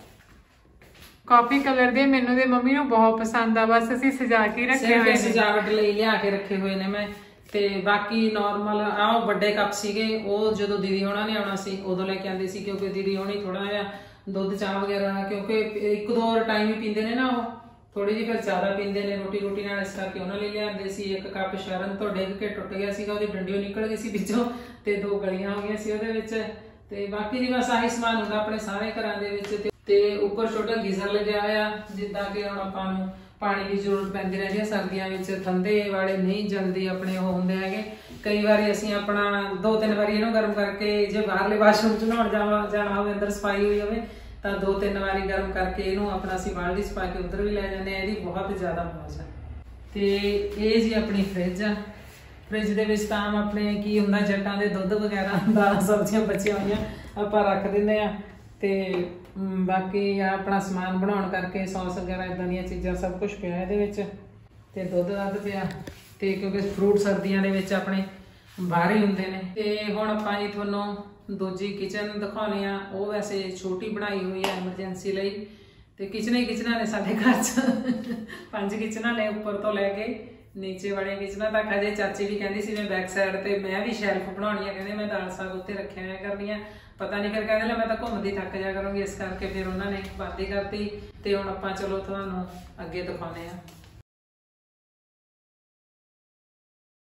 ਕਾਫੀ ਕਲਰ ਦੇ ਮੈਨੂੰ ਤੇ ਮੰਮੀ ਨੂੰ ਬਹੁਤ ਪਸੰਦ ਆ ਬਸ ਅਸੀਂ ਸਜਾ ਕੇ ਰੱਖੇ ਹੋਏ ਨੇ ਸਜਾਵਟ ਲਈ ਲਿਆ ਕੇ ਰੱਖੇ ਹੋਏ ਨੇ ਮੈਂ ਤੇ ਬਾਕੀ ਨਾਰਮਲ ਆਹ ਵੱਡੇ ਕੱਪ ਸੀਗੇ ਉਹ ਜਦੋਂ ਦੀਦੀ ਹੋਣਾ ਨੇ ਆਉਣਾ ਸੀ ਉਦੋਂ ਲੈ ਕੇ ਆਉਂਦੇ ਸੀ ਕਿਉਂਕਿ ਦੀਦੀ ਹੋਣੀ ਥੋੜਾ ਜਿਹਾ ਦੁੱਧ ਚਾਹ ਵਗੈਰਾ ਕਿਉਂਕਿ ਇੱਕ ਦੋ ਟਾਈਮ ਹੀ ਪੀਂਦੇ ਨੇ ਨਾ ਉਹ ਥੋੜੀ ਜਿਹੀ ਫਿਰ ਜ਼ਿਆਦਾ ਪੀਂਦੇ ਨੇ ਰੋਟੀ ਰੋਟੀ ਨਾਲ ਇਸ ਕਰਕੇ ਉਹਨਾਂ ਲਈ ਲਿਆਂਦੇ ਸੀ ਇੱਕ ਕੱਪ ਸ਼ਰਨ ਤੋਂ ਡਿੱਗ ਕੇ ਟੁੱਟ ਗਿਆ ਸੀਗਾ ਉਹਦੀ ਡੰਡੀਓ ਨਿਕਲ ਗਈ ਸੀ ਵਿੱਚੋਂ ਤੇ ਦੋ ਗਲੀਆਂ ਹੋ ਗਈਆਂ ਸੀ ਉਹਦੇ ਵਿੱਚ ਤੇ ਬਾਕੀ ਜੀ ਬਸ ਆਹੀ ਸਮਾਨ ਹੁੰਦਾ ਆਪਣੇ ਸਾਰੇ ਘਰਾਂ ਦੇ ਵਿੱਚ ਤੇ ਉੱਪਰ ਛੋਟਾ ਗੀਜ਼ਰ ਲੱਗਿਆ ਹੋਇਆ ਜਿੱਦਾਂ ਕਿ ਹੁਣ ਆਪਾਂ ਨੂੰ ਪਾਣੀ ਦੀ ਜ਼ਰੂਰਤ ਪੈਂਦੀ ਰਹਿੰਦੀ ਹੈ ਸਰਦੀਆਂ ਵਿੱਚ। ਠੰਡੇ ਵਾਲੇ ਨਹੀਂ ਜਲਦੀ ਆਪਣੇ ਉਹ ਹੁੰਦੇ ਹੈਗੇ। ਕਈ ਵਾਰੀ ਅਸੀਂ ਆਪਣਾ ਦੋ ਤਿੰਨ ਵਾਰੀ ਇਹਨੂੰ ਗਰਮ ਕਰਕੇ, ਜੇ ਬਾਹਰਲੇ ਵਾਸ਼ਰੂਮ ਚ ਨਹਾਉਣ ਜਾਵਾ ਜਾਣਾ ਹੋਵੇ, ਅੰਦਰ ਸਫਾਈ ਹੋਈ ਹੋਵੇ ਤਾਂ ਦੋ ਤਿੰਨ ਵਾਰੀ ਗਰਮ ਕਰਕੇ ਇਹਨੂੰ ਆਪਣਾ ਅਸੀਂ ਬਾਲਟੀ ਚ ਪਾ ਕੇ ਉੱਧਰ ਵੀ ਲੈ ਜਾਂਦੇ ਹਾਂ। ਇਹਦੀ ਬਹੁਤ ਜ਼ਿਆਦਾ ਮੌਜ ਆ। ਤੇ ਇਹ ਜੀ ਆਪਣੀ ਫ੍ਰਿਜ ਆ। ਫ੍ਰਿਜ ਦੇ ਵਿੱਚ ਤਾਂ ਆਪਣੇ ਕੀ ਹੁੰਦਾ, ਜੱਟਾਂ ਦੇ ਦੁੱਧ ਵਗੈਰਾ ਦਾਲਾਂ ਸਬਜ਼ੀਆਂ ਬਚੀਆਂ ਹੋਈਆਂ ਆਪਾਂ ਰੱਖ ਦਿੰਦੇ ਆ। ਤੇ ਬਾਕੀ ਆ ਆਪਣਾ ਸਮਾਨ ਬਣਾਉਣ ਕਰਕੇ ਸੌਸ ਵਗੈਰਾ ਇਦਾਂ ਦੀਆਂ ਚੀਜ਼ਾਂ ਸਭ ਕੁਝ ਪਿਆ ਇਹਦੇ ਵਿੱਚ। ਤੇ ਦੁੱਧ ਦੱਧ ਪਿਆ, ਤੇ ਕਿਉਂਕਿ ਫਰੂਟ ਸਰਦੀਆਂ ਦੇ ਵਿੱਚ ਆਪਣੇ ਬਾਹਰ ਹੀ ਹੁੰਦੇ ਨੇ। ਤੇ ਹੁਣ ਆਪਾਂ ਜੀ ਤੁਹਾਨੂੰ ਦੂਜੀ ਕਿਚਨ ਦਿਖਾਉਣੀ ਆ। ਉਹ ਵੈਸੇ ਛੋਟੀ ਬਣਾਈ ਹੋਈ ਆ ਐਮਰਜੈਂਸੀ ਲਈ। ਤੇ ਕਿਚਨਾਂ ਹੀ ਕਿਚਨਾਂ ਨੇ ਸਾਡੇ ਘਰ 'ਚ ਪੰਜ ਕਿਚਨਾਂ ਨੇ, ਉੱਪਰ ਤੋਂ ਲੈ ਕੇ ਨੀਚੇ ਵਾਲੀਆਂ ਕਿਚਨਾਂ ਤੱਕ। ਅਜੇ ਚਾਚੀ ਵੀ ਕਹਿੰਦੀ ਸੀ ਮੈਂ ਬੈਕ ਸਾਈਡ ਤੇ ਮੈਂ ਵੀ ਸ਼ੈਲਫ ਬਣਾਉਣੀ ਆ, ਕਹਿੰਦੇ ਮੈਂ ਦਾਲ ਸਾਗ ਉੱਤੇ ਰੱਖਿਆ ਹੋਇਆ ਕਰਨੀ ਆ। ਪਤਾ ਨਹੀਂ ਫਿਰ ਕਹਿੰਦੇ ਲੈ ਮੈਂ ਤਾਂ ਘੁੰਮਦੀ ਥੱਕ ਜਾ ਕਰੂੰਗੀ, ਇਸ ਕਰਕੇ ਫਿਰ ਉਹਨਾਂ ਨੇ ਬੰਦ ਹੀ ਕਰਤੀ। ਤੇ ਹੁਣ ਆਪਾਂ ਚਲੋ ਤੁਹਾਨੂੰ ਅੱਗੇ ਦਿਖਾਉਂਦੇ ਆ।